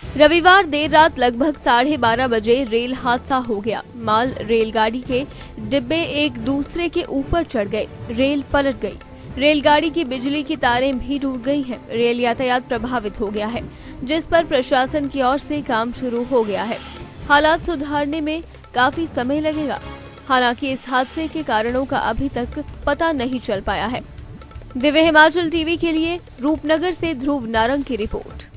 रविवार देर रात लगभग 12:30 बजे रेल हादसा हो गया। माल रेलगाड़ी के डिब्बे एक दूसरे के ऊपर चढ़ गए। रेल पलट गई। रेलगाड़ी की बिजली की तारें भी टूट गई हैं। रेल यातायात प्रभावित हो गया है, जिस पर प्रशासन की ओर से काम शुरू हो गया है। हालात सुधारने में काफी समय लगेगा। हालांकि इस हादसे के कारणों का अभी तक पता नहीं चल पाया है। दिव्य हिमाचल टीवी के लिए रूपनगर से ध्रुव नारंग की रिपोर्ट।